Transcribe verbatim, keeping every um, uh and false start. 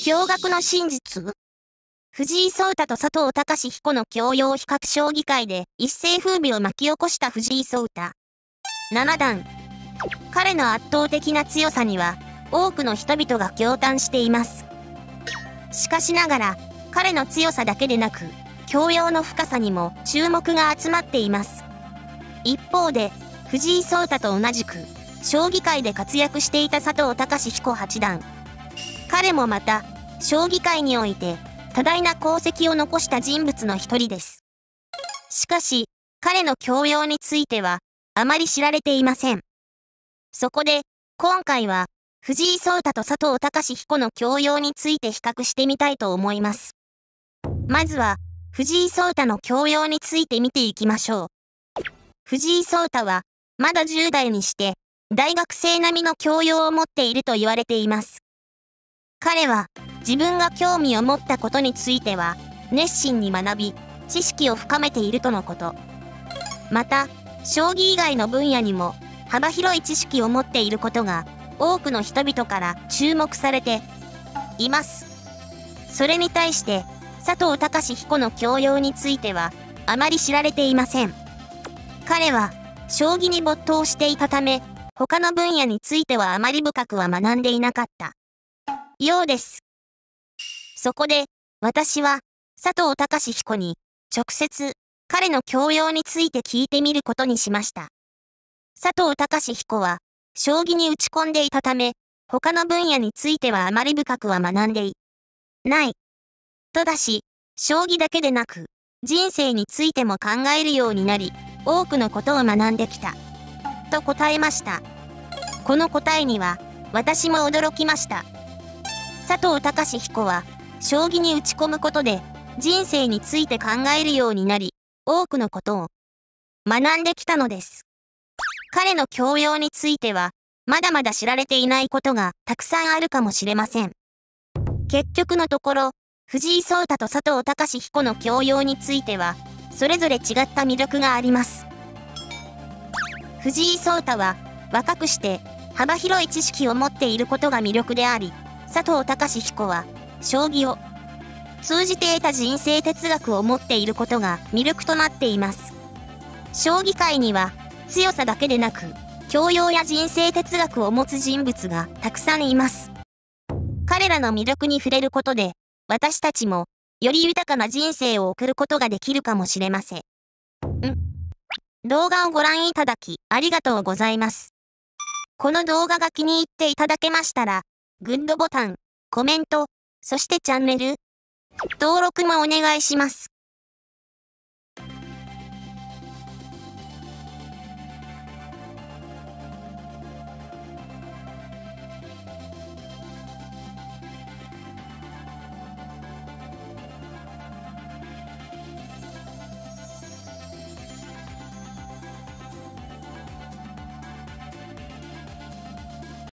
驚愕の真実。藤井聡太と佐藤隆彦の教養比較将棋界で一世風靡を巻き起こした藤井聡太。七段。彼の圧倒的な強さには多くの人々が驚嘆しています。しかしながら、彼の強さだけでなく、教養の深さにも注目が集まっています。一方で、藤井聡太と同じく、将棋界で活躍していた佐藤隆彦八段。彼もまた、将棋界において、多大な功績を残した人物の一人です。しかし、彼の教養については、あまり知られていません。そこで、今回は、藤井聡太と佐藤隆彦の教養について比較してみたいと思います。まずは、藤井聡太の教養について見ていきましょう。藤井聡太は、まだじゅう代にして、大学生並みの教養を持っていると言われています。彼は、自分が興味を持ったことについては、熱心に学び、知識を深めているとのこと。また、将棋以外の分野にも、幅広い知識を持っていることが、多くの人々から注目されています。それに対して、佐藤隆彦の教養については、あまり知られていません。彼は、将棋に没頭していたため、他の分野についてはあまり深くは学んでいなかったようです。そこで、私は、佐藤隆彦に、直接、彼の教養について聞いてみることにしました。佐藤隆彦は、将棋に打ち込んでいたため、他の分野についてはあまり深くは学んでいない。ただし、将棋だけでなく、人生についても考えるようになり、多くのことを学んできた。と答えました。この答えには、私も驚きました。佐藤隆彦は、将棋に打ち込むことで、人生について考えるようになり、多くのことを学んできたのです。彼の教養については、まだまだ知られていないことがたくさんあるかもしれません。結局のところ、藤井聡太と佐藤隆彦の教養については、それぞれ違った魅力があります。藤井聡太は、若くして幅広い知識を持っていることが魅力であり、佐藤隆彦は、将棋を通じて得た人生哲学を持っていることが魅力となっています。将棋界には、強さだけでなく、教養や人生哲学を持つ人物がたくさんいます。彼らの魅力に触れることで、私たちも、より豊かな人生を送ることができるかもしれません。ん動画をご覧いただき、ありがとうございます。この動画が気に入っていただけましたら、グッドボタン、コメント、そしてチャンネル登録もお願いします。